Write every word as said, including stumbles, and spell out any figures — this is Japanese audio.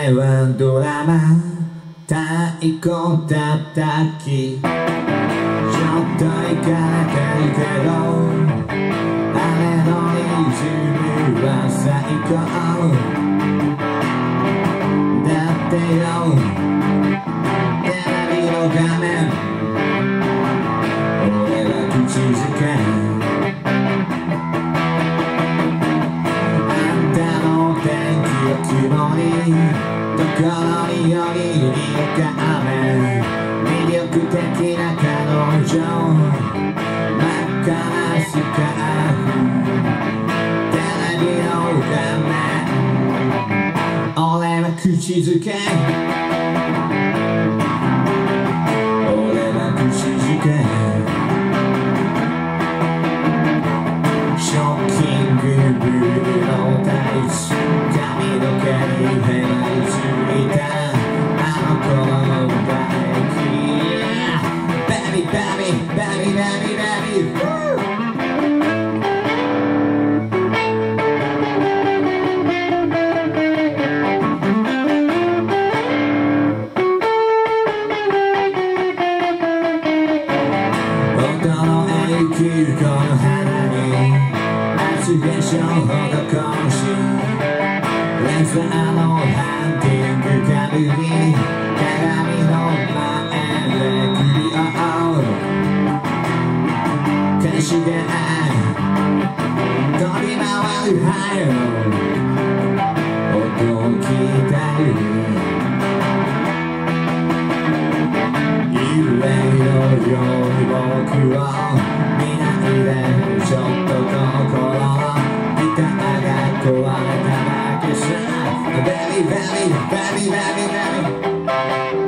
れはドラマ太鼓叩きちょっとイカれてるけどあれのリズムは最高だってよテレビの画面俺は口づけあんたの天気を雲にところによりに浮かべ魅力的な彼女真っ赤なスカーフテレビの画面俺は口づけ俺は口づけショッキングブルーのタイツ髪の毛にヘラについたあの頃の唾液 Baby baby baby baby baby 音の永久この花に厚化粧施しレザーのハンティングカルに鏡の前で首を覆う天使で飛び回るハイ音を聞いてる夢のように僕を見ないでちょっと心のギターが壊れただけさ Baby baby baby baby baby